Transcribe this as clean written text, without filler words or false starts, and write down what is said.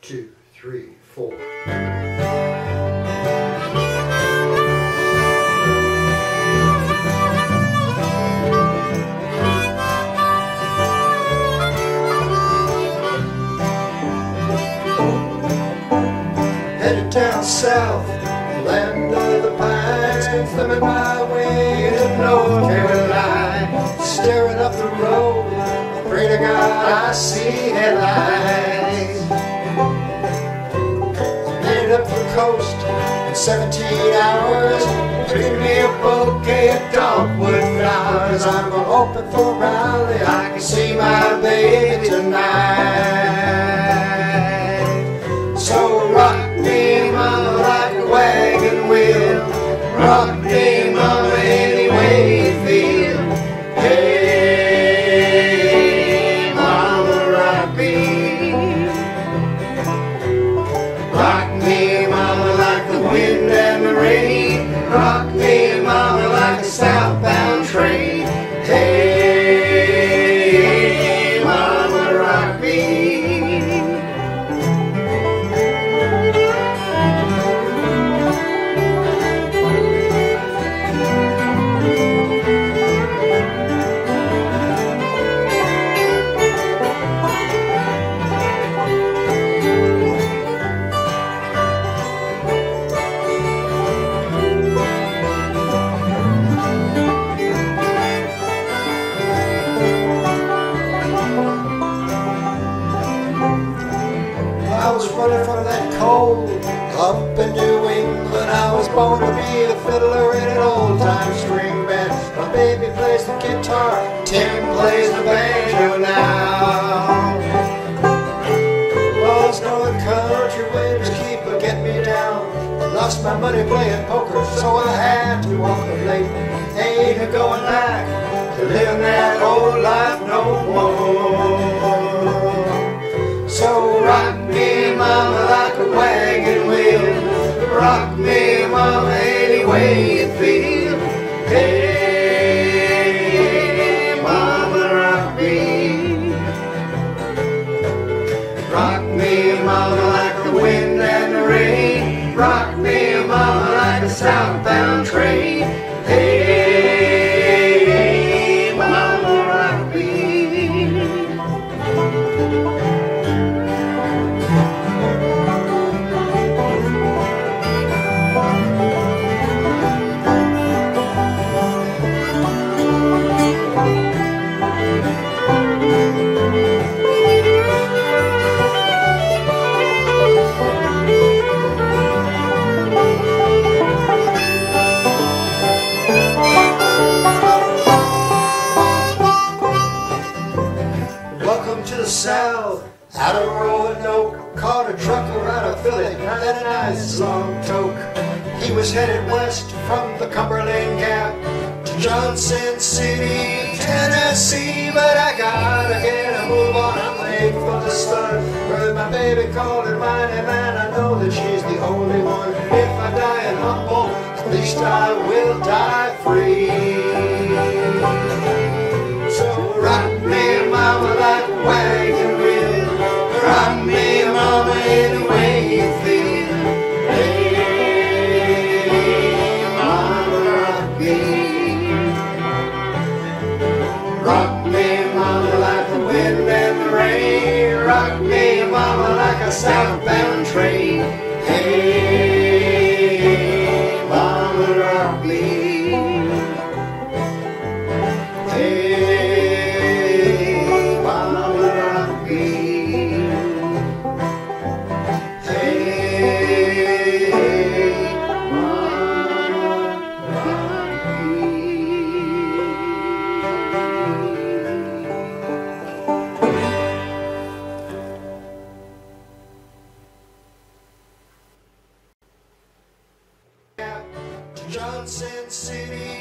2, 3, 4. Headed down south, land of the pines, thumbing my way to North Carolina, staring up the road, pray to God I see headlights. Made it up the coast in 17 hours, bring me a bouquet of dogwood flowers. I'm gonna open for Raleigh, I can see my baby tonight. So rock me, mama, like a wagon wheel. Rock me, mama, any way you feel. Hey, mama, rock me. Rock me, mama, like the wind and the rain. Rock me, mama, like a southbound train. Hey, mama, rock me. I was running from that cold up in New England. I was born to be a fiddler in an old-time string band. My baby plays the guitar, Tim plays the banjo now. Lost all the country waiters keep getting me down. Lost my money playing poker, so I had to walk the late. Ain't a going back to living that old life no more. So rock me, mama, like a wagon wheel. Rock me, mama, any way you feel. Hey, mama, rock me. Rock me, mama, like the wind and the rain. Rock me, mama, like a southbound train. Hey, mama, rock me. Welcome to the South, out of Roanoke. Caught a trucker out of Philly, had a nice long toke. He was headed west from the Cumberland Gap to Johnson City, Tennessee. But I gotta get a move on, I'm late for the start. Heard my baby calling mine, and man, I know that she's the only one. If I die in Humboldt, at least I will die free. So rock me, mama, like a wagon wheel. Rock me, mama, any way you feel. Hey, mama, rock me. Rock me, mama, like the wind and the rain. Rock me, mama, like a southbound train. Hey, mama, rock me. Hey, mama, rock me. Hey, mama, rock me. Johnson City,